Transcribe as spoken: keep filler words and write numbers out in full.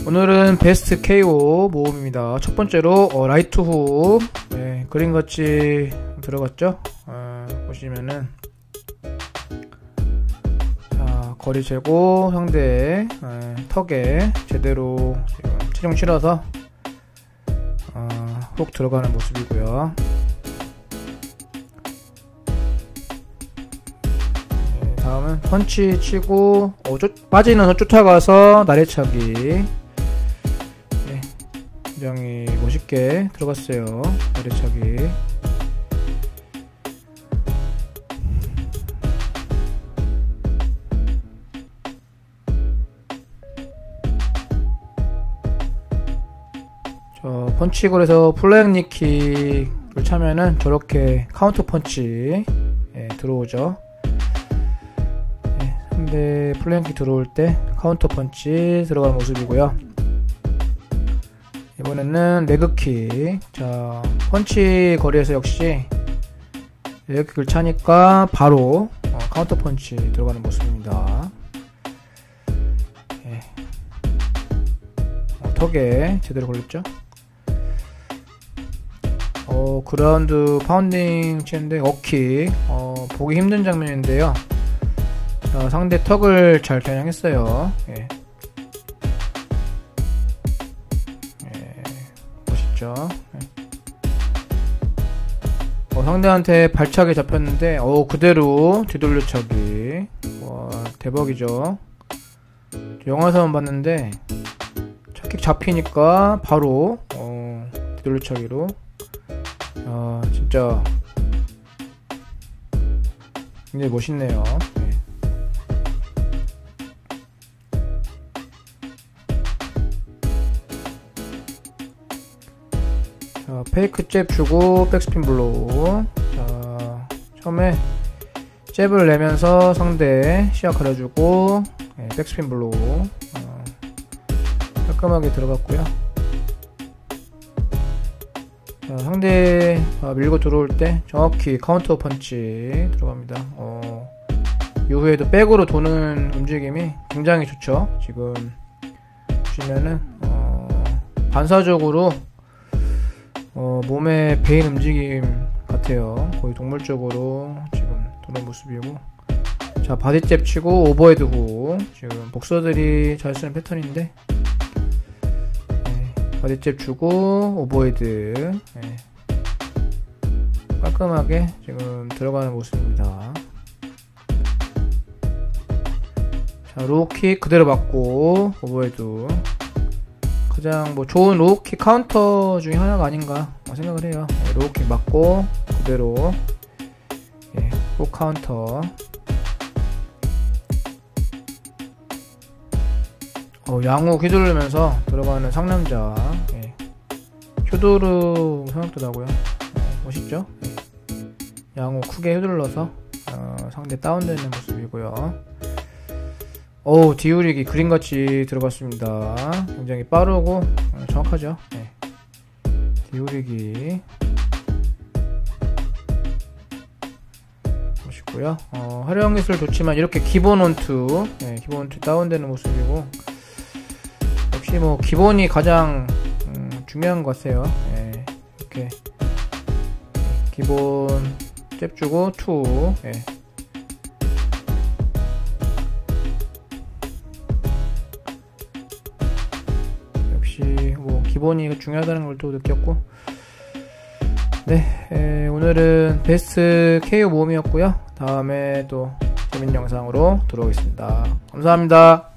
오늘은 베스트 케이오 모음입니다. 첫 번째로 어, 라이트 훅 네, 그림같이 들어갔죠. 어, 보시면은 자, 거리 재고 상대 네, 턱에 제대로 지금 체중 실어서 어, 훅 들어가는 모습이고요. 네, 다음은 펀치 치고 어, 쫓, 빠지는 선 쫓아가서 나래차기. 굉장히 멋있게 들어갔어요. 나래차기. 저 펀치골에서 플라잉 니킥을 차면은 저렇게 카운터 펀치 예, 들어오죠. 예, 상대 플라잉 킥 들어올 때 카운터 펀치 들어가는 모습이고요. 이번에는 레그킥. 자, 펀치 거리에서 역시 레그킥을 차니까 바로 어, 카운터 펀치 들어가는 모습입니다. 예. 어, 턱에 제대로 걸렸죠? 어, 그라운드 파운딩 치는데 어킥. 어, 보기 힘든 장면인데요. 자, 상대 턱을 잘 겨냥했어요. 예. 네. 어, 상대한테 발차기 잡혔는데 어 그대로 뒤돌려차기. 와 대박이죠. 영화에서만 봤는데 차킥 잡히니까 바로 어, 뒤돌려차기로. 아 진짜 굉장히 멋있네요. 네. 자, 페이크 잽 주고 백스핀 블로우. 자, 처음에 잽을 내면서 상대 시야 가려주고 네, 백스핀 블로우. 어, 깔끔하게 들어갔고요. 자, 상대 아, 밀고 들어올 때 정확히 카운터 펀치 들어갑니다. 어, 이후에도 백으로 도는 움직임이 굉장히 좋죠. 지금 보시면은 어, 반사적으로 어, 몸에 베인 움직임 같아요. 거의 동물적으로 지금 도는 모습이고. 자, 바디잽 치고 오버헤드 후. 지금 복서들이 잘 쓰는 패턴인데 네, 바디잽 주고 오버헤드 네. 깔끔하게 지금 들어가는 모습입니다. 자, 로우킥 그대로 맞고 오버헤드. 가장 뭐 좋은 로우킥 카운터 중에 하나가 아닌가 생각을 해요. 네, 로우킥 맞고 그대로 예, 훅 카운터. 어, 양호 휘두르면서 들어가는 상남자. 예, 큐도르 생각도 나고요. 어, 멋있죠? 예, 양호 크게 휘둘러서 어, 상대 다운되는 모습이고요. 어우 디우릭이 그림같이 들어갔습니다. 굉장히 빠르고 어, 정확하죠. 네. 디우릭이 멋있고요. 어, 활용 기술 좋지만 이렇게 기본 원투 네, 기본 원투 다운되는 모습이고 역시 뭐 기본이 가장 음, 중요한 것 같아요. 네, 이렇게 기본 잽 주고 투 네. 뭐 기본이 중요하다는 걸 또 느꼈고 네 에, 오늘은 베스트 케이오 모음이었고요. 다음에 또 재밌는 영상으로 들어오겠습니다. 감사합니다.